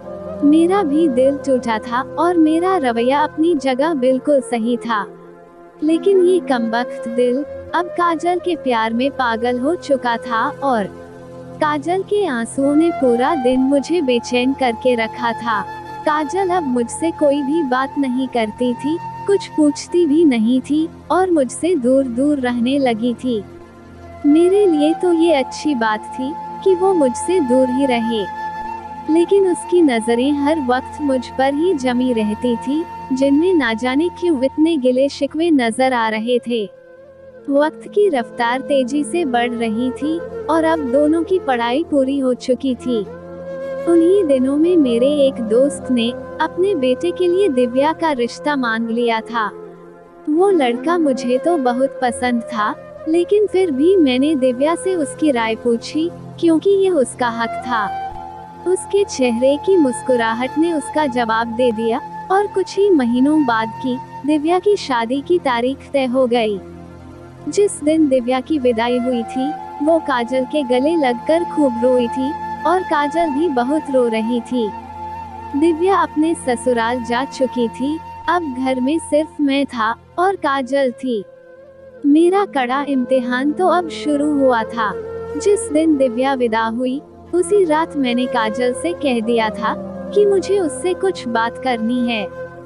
मेरा भी दिल टूटा था और मेरा रवैया अपनी जगह बिल्कुल सही था, लेकिन ये कमबख्त दिल अब काजल के प्यार में पागल हो चुका था और काजल के आंसुओं ने पूरा दिन मुझे बेचैन करके रखा था। काजल अब मुझसे कोई भी बात नहीं करती थी, कुछ पूछती भी नहीं थी और मुझसे दूर दूर रहने लगी थी। मेरे लिए तो ये अच्छी बात थी कि वो मुझसे दूर ही रहे, लेकिन उसकी नजरें हर वक्त मुझ पर ही जमी रहती थी, जिनमें ना जाने क्यों इतने गिले शिकवे नजर आ रहे थे। वक्त की रफ्तार तेजी से बढ़ रही थी और अब दोनों की पढ़ाई पूरी हो चुकी थी। उन्हीं दिनों में मेरे एक दोस्त ने अपने बेटे के लिए दिव्या का रिश्ता मांग लिया था। वो लड़का मुझे तो बहुत पसंद था, लेकिन फिर भी मैंने दिव्या से उसकी राय पूछी, क्योंकि ये उसका हक था। उसके चेहरे की मुस्कुराहट ने उसका जवाब दे दिया और कुछ ही महीनों बाद की दिव्या की शादी की तारीख तय हो गई। जिस दिन दिव्या की विदाई हुई थी, वो काजल के गले लगकर खूब रोई थी और काजल भी बहुत रो रही थी। दिव्या अपने ससुराल जा चुकी थी, अब घर में सिर्फ मैं था और काजल थी। मेरा कड़ा इम्तिहान तो अब शुरू हुआ था। जिस दिन दिव्या विदा हुई, उसी रात मैंने काजल से कह दिया था कि मुझे उससे कुछ बात करनी है।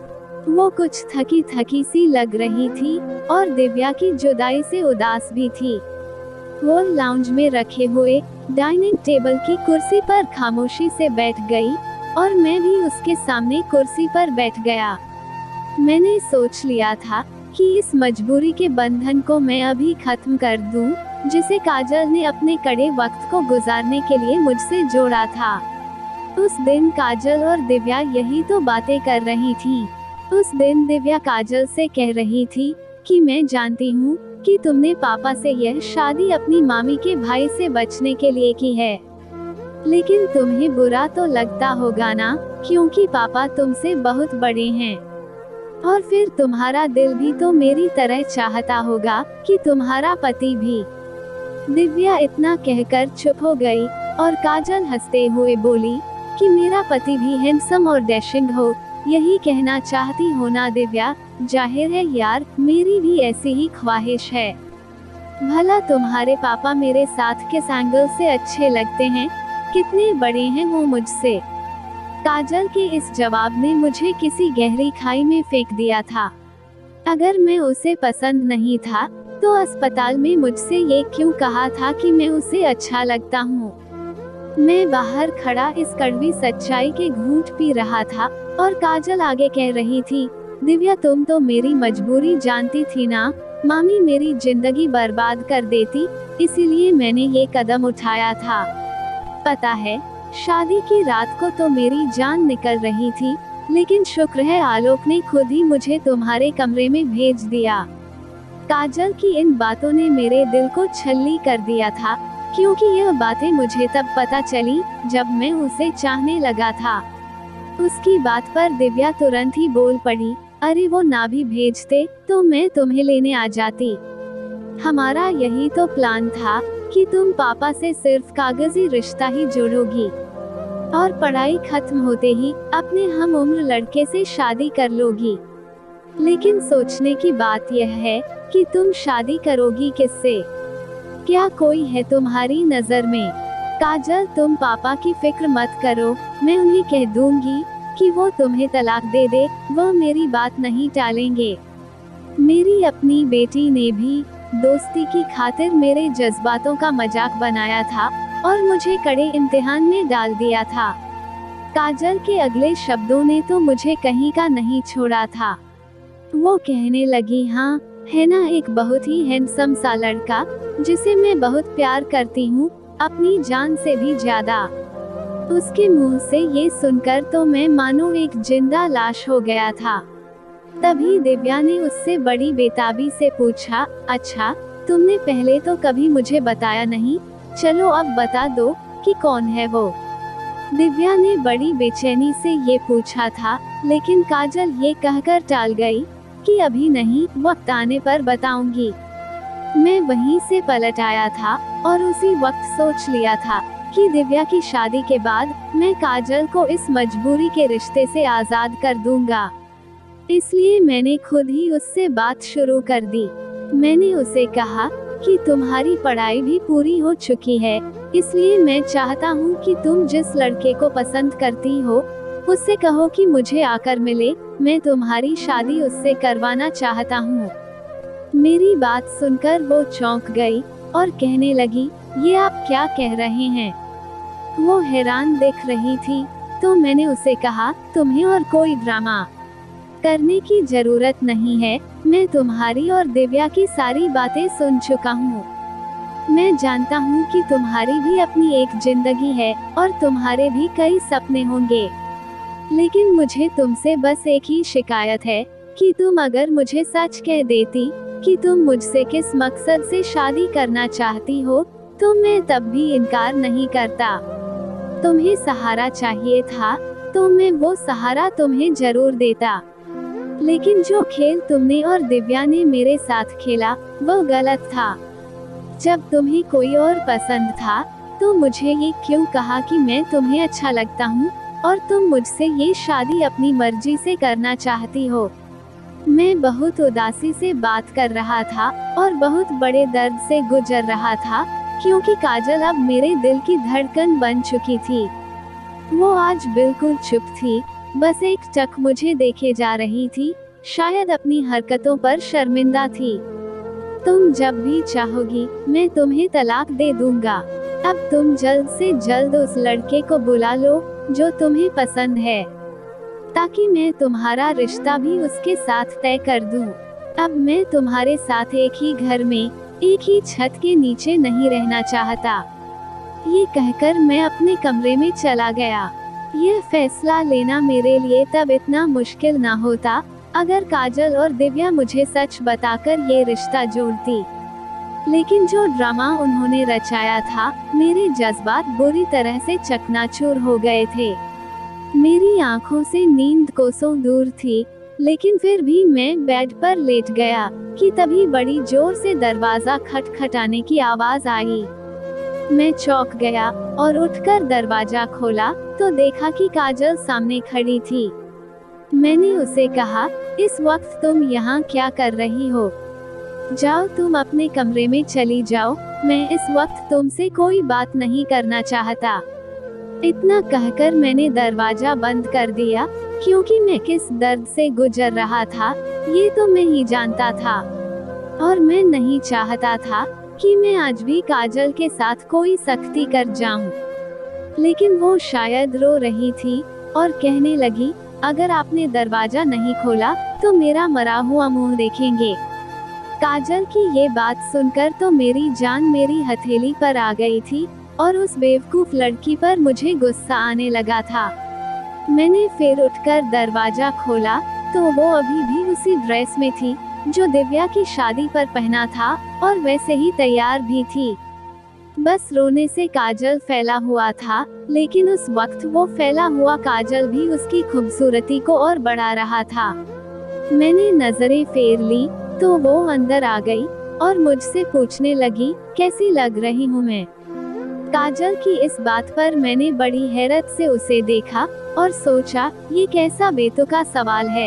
वो कुछ थकी थकी सी लग रही थी और दिव्या की जुदाई से उदास भी थी। वो लाउंज में रखे हुए डाइनिंग टेबल की कुर्सी पर खामोशी से बैठ गई और मैं भी उसके सामने कुर्सी पर बैठ गया। मैंने सोच लिया था कि इस मजबूरी के बंधन को मैं अभी खत्म कर दूं, जिसे काजल ने अपने कड़े वक्त को गुजारने के लिए मुझसे जोड़ा था। उस दिन काजल और दिव्या यही तो बातें कर रही थी। उस दिन दिव्या काजल से कह रही थी कि मैं जानती हूँ कि तुमने पापा से यह शादी अपनी मामी के भाई से बचने के लिए की है, लेकिन तुम्हें बुरा तो लगता होगा ना क्योंकि पापा तुमसे बहुत बड़े हैं। और फिर तुम्हारा दिल भी तो मेरी तरह चाहता होगा कि तुम्हारा पति भी। दिव्या इतना कहकर चुप हो गई और काजल हंसते हुए बोली कि मेरा पति भी हैंडसम और डैशिंग हो, यही कहना चाहती हो ना दिव्या? जाहिर है यार, मेरी भी ऐसी ही ख्वाहिश है। भला तुम्हारे पापा मेरे साथ किस एंगल से अच्छे लगते हैं? कितने बड़े हैं वो मुझसे? काजल के इस जवाब ने मुझे किसी गहरी खाई में फेंक दिया था। अगर मैं उसे पसंद नहीं था तो अस्पताल में मुझसे ये क्यों कहा था कि मैं उसे अच्छा लगता हूँ? मैं बाहर खड़ा इस कड़वी सच्चाई के घूंट पी रहा था और काजल आगे कह रही थी, दिव्या तुम तो मेरी मजबूरी जानती थी ना, मामी मेरी जिंदगी बर्बाद कर देती, इसीलिए मैंने ये कदम उठाया था। पता है, शादी की रात को तो मेरी जान निकल रही थी, लेकिन शुक्र है आलोक ने खुद ही मुझे तुम्हारे कमरे में भेज दिया। काजल की इन बातों ने मेरे दिल को छल्ली कर दिया था, क्योंकि यह बातें मुझे तब पता चली जब मैं उसे चाहने लगा था। उसकी बात पर दिव्या तुरंत ही बोल पड़ी, अरे वो ना भी भेजते तो मैं तुम्हें लेने आ जाती। हमारा यही तो प्लान था कि तुम पापा से सिर्फ कागजी रिश्ता ही जोड़ोगी और पढ़ाई खत्म होते ही अपने हम उम्र लड़के से शादी कर लोगी। लेकिन सोचने की बात यह है कि तुम शादी करोगी किससे? क्या कोई है तुम्हारी नजर में? काजल तुम पापा की फिक्र मत करो, मैं उन्हें कह दूंगी कि वो तुम्हें तलाक दे दे, वो मेरी बात नहीं टालेंगे। मेरी अपनी बेटी ने भी दोस्ती की खातिर मेरे जज्बातों का मजाक बनाया था और मुझे कड़े इम्तिहान में डाल दिया था। काजल के अगले शब्दों ने तो मुझे कहीं का नहीं छोड़ा था। वो कहने लगी, हाँ है ना, एक बहुत ही हैंडसम सा लड़का जिसे मैं बहुत प्यार करती हूँ, अपनी जान से भी ज्यादा। उसके मुंह से ये सुनकर तो मैं मानो एक जिंदा लाश हो गया था। तभी दिव्या ने उससे बड़ी बेताबी से पूछा, अच्छा तुमने पहले तो कभी मुझे बताया नहीं, चलो अब बता दो कि कौन है वो? दिव्या ने बड़ी बेचैनी से ये पूछा था, लेकिन काजल ये कहकर टाल गई कि अभी नहीं, वक्त आने पर बताऊंगी। मैं वहीं से पलट आया था और उसी वक्त सोच लिया था कि दिव्या की शादी के बाद मैं काजल को इस मजबूरी के रिश्ते से आजाद कर दूंगा। इसलिए मैंने खुद ही उससे बात शुरू कर दी। मैंने उसे कहा कि तुम्हारी पढ़ाई भी पूरी हो चुकी है, इसलिए मैं चाहता हूँ कि तुम जिस लड़के को पसंद करती हो उससे कहो कि मुझे आकर मिले, मैं तुम्हारी शादी उससे करवाना चाहता हूँ। मेरी बात सुनकर वो चौंक गई और कहने लगी, ये आप क्या कह रहे हैं? वो हैरान दिख रही थी, तो मैंने उसे कहा, तुम्हें और कोई ड्रामा करने की जरूरत नहीं है, मैं तुम्हारी और दिव्या की सारी बातें सुन चुका हूँ। मैं जानता हूँ कि तुम्हारी भी अपनी एक जिंदगी है और तुम्हारे भी कई सपने होंगे, लेकिन मुझे तुमसे बस एक ही शिकायत है कि तुम अगर मुझे सच कह देती कि तुम मुझसे किस मकसद से शादी करना चाहती हो तो मैं तब भी इनकार नहीं करता। तुम्हें सहारा चाहिए था तो मैं वो सहारा तुम्हें जरूर देता, लेकिन जो खेल तुमने और दिव्या ने मेरे साथ खेला वो गलत था। जब तुम्हें कोई और पसंद था तो मुझे ये क्यों कहा कि मैं तुम्हें अच्छा लगता हूँ और तुम मुझसे ये शादी अपनी मर्जी से करना चाहती हो? मैं बहुत उदासी से बात कर रहा था और बहुत बड़े दर्द से गुजर रहा था, क्योंकि काजल अब मेरे दिल की धड़कन बन चुकी थी। वो आज बिल्कुल चुप थी, बस एक टक मुझे देखे जा रही थी, शायद अपनी हरकतों पर शर्मिंदा थी। तुम जब भी चाहोगी मैं तुम्हें तलाक दे दूंगा। अब तुम जल्द से जल्द उस लड़के को बुला लो जो तुम्हें पसंद है, ताकि मैं तुम्हारा रिश्ता भी उसके साथ तय कर दूं। अब मैं तुम्हारे साथ एक ही घर में, एक ही छत के नीचे नहीं रहना चाहता। ये कहकर मैं अपने कमरे में चला गया। यह फैसला लेना मेरे लिए तब इतना मुश्किल ना होता अगर काजल और दिव्या मुझे सच बताकर ये रिश्ता जोड़ती, लेकिन जो ड्रामा उन्होंने रचाया था, मेरे जज्बात बुरी तरह से चकनाचूर हो गए थे। मेरी आंखों से नींद कोसों दूर थी, लेकिन फिर भी मैं बेड पर लेट गया कि तभी बड़ी जोर से दरवाजा खटखटाने की आवाज आई। मैं चौंक गया और उठकर दरवाजा खोला तो देखा कि काजल सामने खड़ी थी। मैंने उसे कहा, इस वक्त तुम यहाँ क्या कर रही हो? जाओ, तुम अपने कमरे में चली जाओ, मैं इस वक्त तुमसे कोई बात नहीं करना चाहता। इतना कहकर मैंने दरवाजा बंद कर दिया, क्योंकि मैं किस दर्द से गुजर रहा था ये तो मैं ही जानता था। और मैं नहीं चाहता था कि मैं आज भी काजल के साथ कोई सख्ती कर जाऊं। लेकिन वो शायद रो रही थी और कहने लगी, अगर आपने दरवाजा नहीं खोला तो मेरा मरा हुआ मुंह देखेंगे। काजल की ये बात सुनकर तो मेरी जान मेरी हथेली पर आ गई थी और उस बेवकूफ लड़की पर मुझे गुस्सा आने लगा था। मैंने फिर उठकर दरवाजा खोला तो वो अभी भी उसी ड्रेस में थी जो दिव्या की शादी पर पहना था और वैसे ही तैयार भी थी। बस रोने से काजल फैला हुआ था, लेकिन उस वक्त वो फैला हुआ काजल भी उसकी खूबसूरती को और बढ़ा रहा था। मैंने नजरें फेर ली तो वो अंदर आ गई और मुझसे पूछने लगी, कैसी लग रही हूँ मैं? काजल की इस बात पर मैंने बड़ी हैरत से उसे देखा और सोचा, ये कैसा बेतुका सवाल है।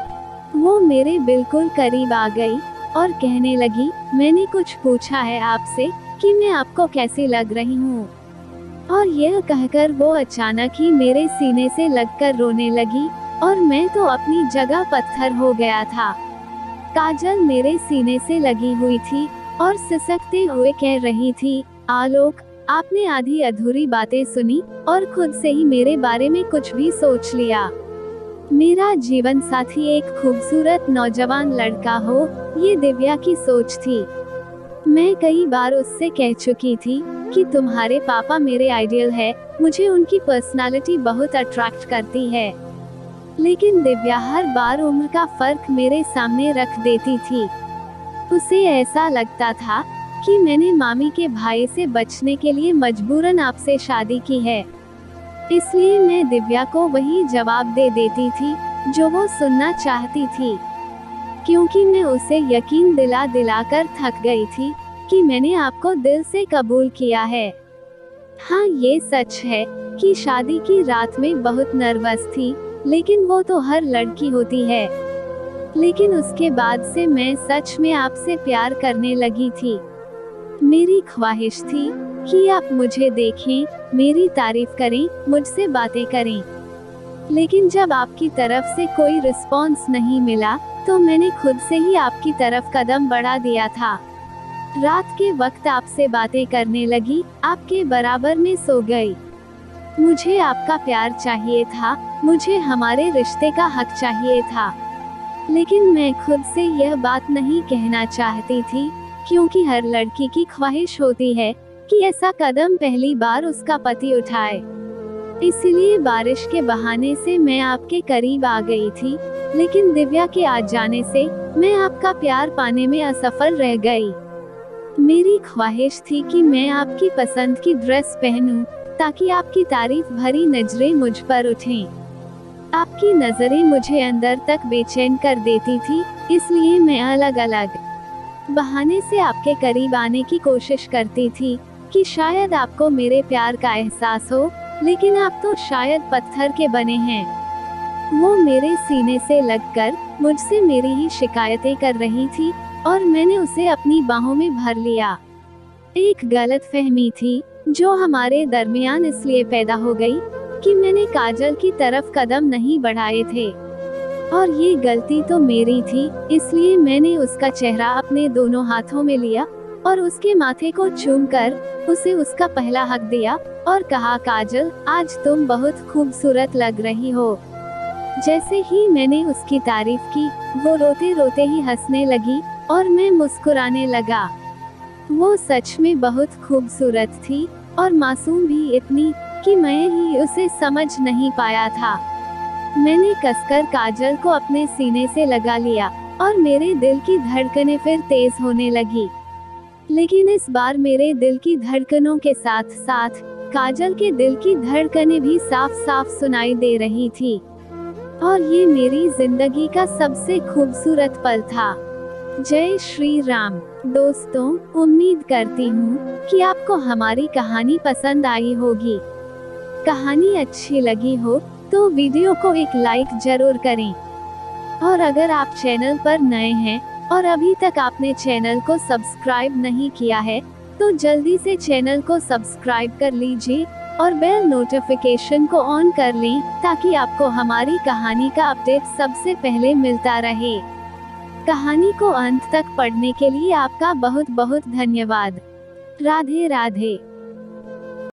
वो मेरे बिल्कुल करीब आ गई और कहने लगी, मैंने कुछ पूछा है आपसे कि मैं आपको कैसी लग रही हूँ? और यह कहकर वो अचानक ही मेरे सीने से लगकर रोने लगी और मैं तो अपनी जगह पत्थर हो गया था। काजल मेरे सीने से लगी हुई थी और सिसकते हुए कह रही थी, आलोक, आपने आधी अधूरी बातें सुनी और खुद से ही मेरे बारे में कुछ भी सोच लिया। मेरा जीवन साथी एक खूबसूरत नौजवान लड़का हो, ये दिव्या की सोच थी। मैं कई बार उससे कह चुकी थी कि तुम्हारे पापा मेरे आइडियल है, मुझे उनकी पर्सनालिटी बहुत अट्रैक्ट करती है। लेकिन दिव्या हर बार उम्र का फर्क मेरे सामने रख देती थी। उसे ऐसा लगता था कि मैंने मामी के भाई से बचने के लिए मजबूरन आपसे शादी की है। इसलिए मैं दिव्या को वही जवाब दे देती थी जो वो सुनना चाहती थी, क्योंकि मैं उसे यकीन दिला दिलाकर थक गई थी कि मैंने आपको दिल से कबूल किया है। हाँ, ये सच है कि शादी की रात में बहुत नर्वस थी, लेकिन वो तो हर लड़की होती है। लेकिन उसके बाद से मैं सच में आपसे प्यार करने लगी थी। मेरी ख्वाहिश थी कि आप मुझे देखें, मेरी तारीफ करें, मुझसे बातें करें। लेकिन जब आपकी तरफ से कोई रिस्पॉन्स नहीं मिला तो मैंने खुद से ही आपकी तरफ कदम बढ़ा दिया था। रात के वक्त आपसे बातें करने लगी, आपके बराबर में सो गई। मुझे आपका प्यार चाहिए था, मुझे हमारे रिश्ते का हक चाहिए था। लेकिन मैं खुद से यह बात नहीं कहना चाहती थी, क्योंकि हर लड़की की ख्वाहिश होती है कि ऐसा कदम पहली बार उसका पति उठाए। इसलिए बारिश के बहाने से मैं आपके करीब आ गई थी, लेकिन दिव्या के आ जाने से मैं आपका प्यार पाने में असफल रह गई। मेरी ख्वाहिश थी कि मैं आपकी पसंद की ड्रेस पहनूं, ताकि आपकी तारीफ भरी नजरें मुझ पर उठें। आपकी नजरें मुझे अंदर तक बेचैन कर देती थी, इसलिए मैं अलग अलग बहाने से आपके करीब आने की कोशिश करती थी कि शायद आपको मेरे प्यार का एहसास हो, लेकिन आप तो शायद पत्थर के बने हैं। वो मेरे सीने से लगकर मुझसे मेरी ही शिकायतें कर रही थी और मैंने उसे अपनी बाहों में भर लिया। एक गलतफहमी थी जो हमारे दरमियान इसलिए पैदा हो गई कि मैंने काजल की तरफ कदम नहीं बढ़ाए थे, और ये गलती तो मेरी थी। इसलिए मैंने उसका चेहरा अपने दोनों हाथों में लिया और उसके माथे को चूमकर उसे उसका पहला हक दिया और कहा, काजल, आज तुम बहुत खूबसूरत लग रही हो। जैसे ही मैंने उसकी तारीफ की, वो रोते रोते ही हंसने लगी और मैं मुस्कुराने लगा। वो सच में बहुत खूबसूरत थी और मासूम भी इतनी कि मैं ही उसे समझ नहीं पाया था। मैंने कसकर काजल को अपने सीने से लगा लिया और मेरे दिल की धड़कनें फिर तेज होने लगी। लेकिन इस बार मेरे दिल की धड़कनों के साथ साथ काजल के दिल की धड़कनें भी साफ साफ सुनाई दे रही थी। और ये मेरी जिंदगी का सबसे खूबसूरत पल था। जय श्री राम। दोस्तों, उम्मीद करती हूँ कि आपको हमारी कहानी पसंद आई होगी। कहानी अच्छी लगी हो तो वीडियो को एक लाइक जरूर करें। और अगर आप चैनल पर नए हैं और अभी तक आपने चैनल को सब्सक्राइब नहीं किया है, तो जल्दी से चैनल को सब्सक्राइब कर लीजिए और बेल नोटिफिकेशन को ऑन कर लें, ताकि आपको हमारी कहानी का अपडेट सबसे पहले मिलता रहे। कहानी को अंत तक पढ़ने के लिए आपका बहुत बहुत धन्यवाद। राधे राधे।